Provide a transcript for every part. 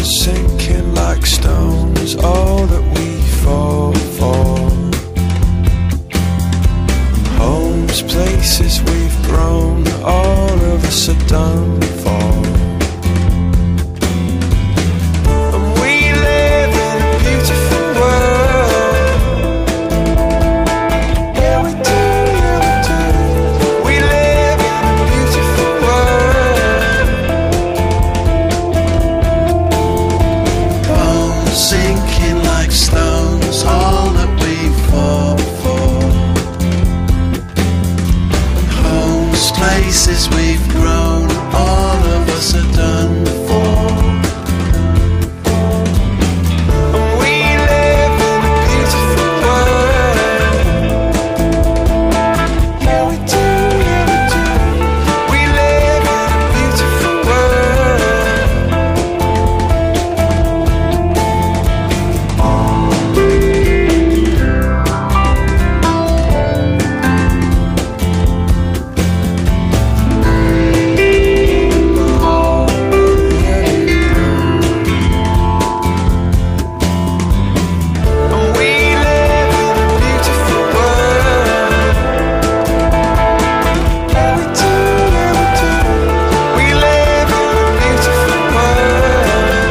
sinking like stones, all that we fall for. Homes, places we've grown, all of us are done for. And we live in a beautiful world. Yeah, we do, yeah, we do. We live in a beautiful world. Bones sinking like stones, all that we fall for. Homes, places we've grown, all of us are done for. And we live in a beautiful world. Yeah, we do, yeah, we do. We live in a beautiful world. And we live in a beautiful world. Yeah, we do, yeah, we do. We live in a beautiful world.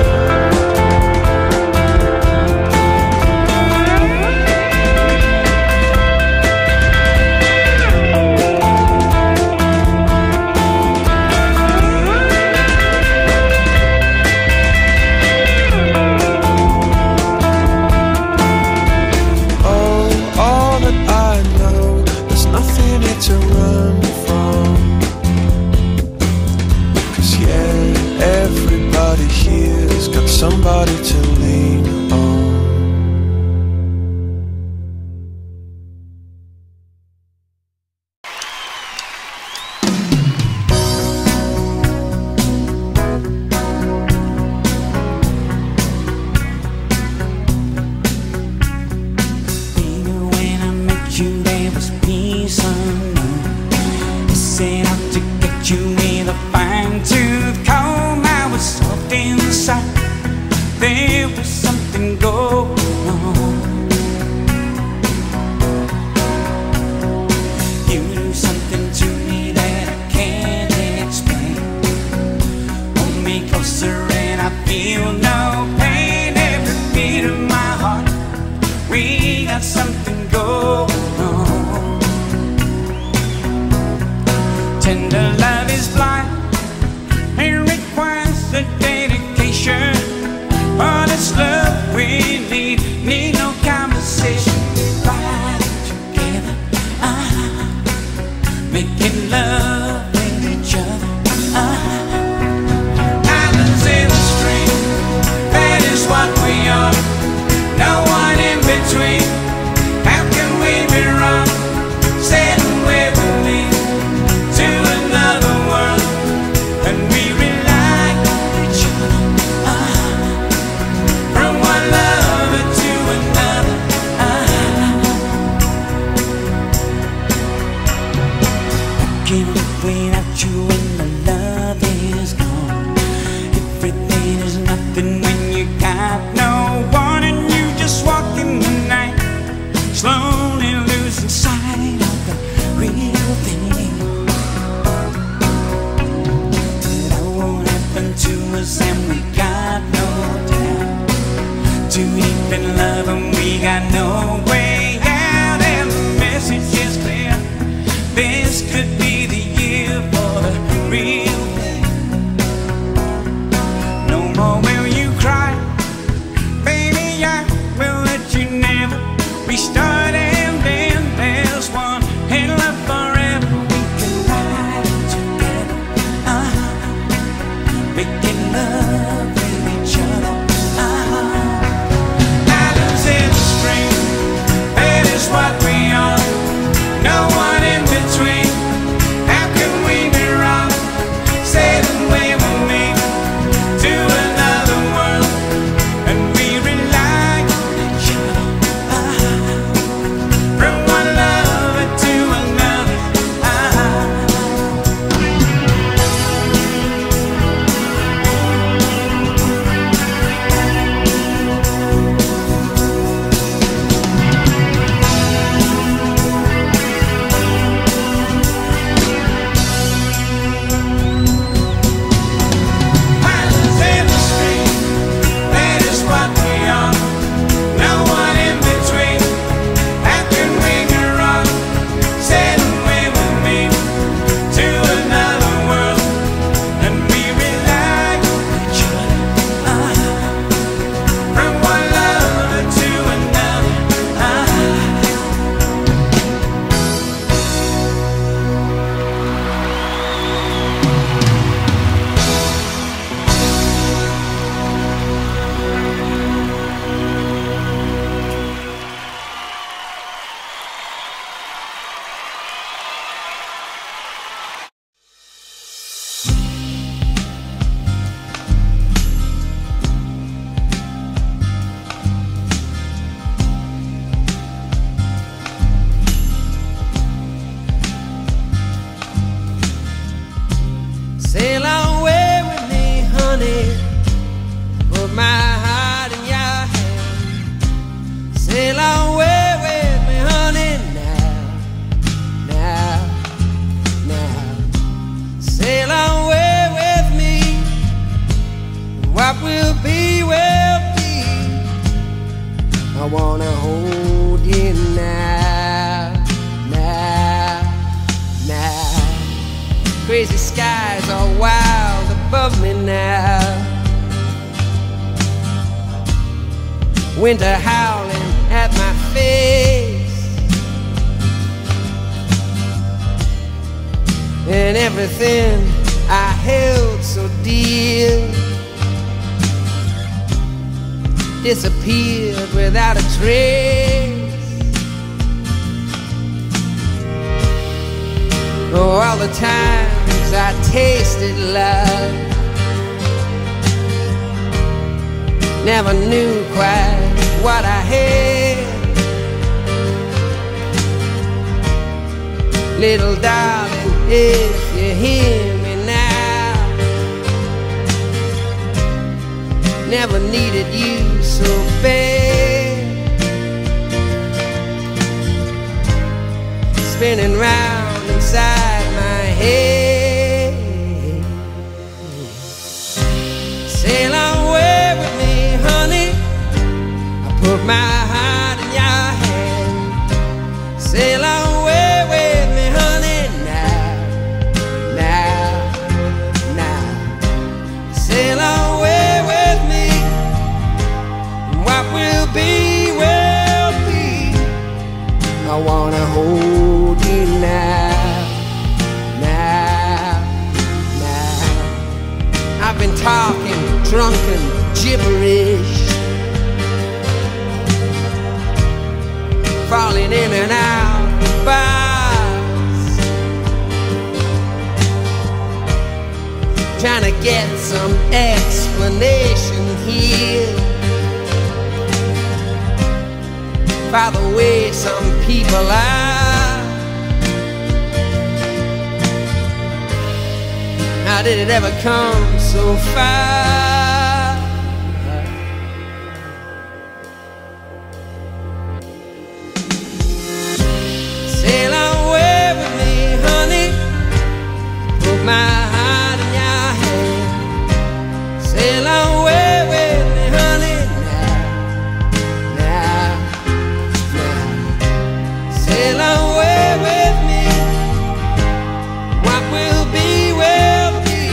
Oh, all that I know, there's nothing here to run from. 'Cause yeah, everybody here's got somebody to lean on. Baby, when I met you, there was peace unknown. I set out to get you with a fine-tooth comb. I was soft inside. There was something going on. You do something to me that I can't explain. Hold me closer and I feel no pain. Every beat of my heart, we got something going on. Tender love is blind. It requires a dedication. All this love we need no conversation. Riding together, making love with each other. Islands in the stream, that is what we are. No one in between. How can we be wrong? Sailing where we lead to another world, and we rely on each other. From one lover to another. I can't live without you when the love is gone. Everything is nothing when you got no one, and you just walk in the night, slowly losing sight of the real thing. That won't happen to us, and we got no doubt. Too deep in love, and we got no way out. And the message is clear. This could be the year for the real crazy skies are wild above me now. Winter howling at my face, and everything I held so dear disappeared without a trace. Oh, all the times I tasted love, never knew quite what I had. Little darling, if you hear me now, never needed you so bad. Spinning round inside my head, sail away with me, honey. I put my heart in your hand. Sail away with me, honey, now, now, now. Sail away with me. What will be, will be. I wanna hold you now, now, now. I've been talking drunken gibberish, falling in and out of bars, trying to get some explanation here by the way some people are. How did it ever come so far? Sail away with me, honey. Put my heart in your hand. Sail away with me, honey, now, now, now. Sail away with me. What will be, will be.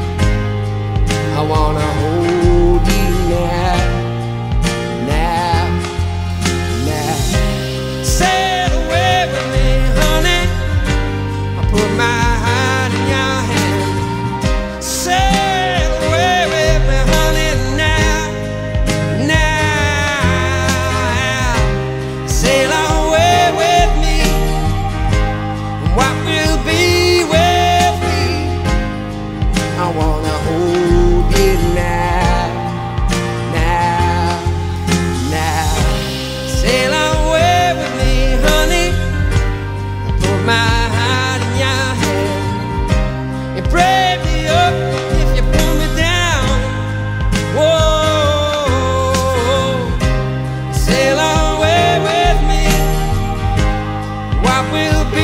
I wanna hold you now, now, now. Sail away with me, honey. I put my heart in your hand. Sail away with me, honey, now, now. Sail away with me. What will be, will be. I wanna hold you now, now, now. Sail away with me, honey. Put my heart in your hand. And break me up if you pull me down. Whoa, sail away with me. What will be,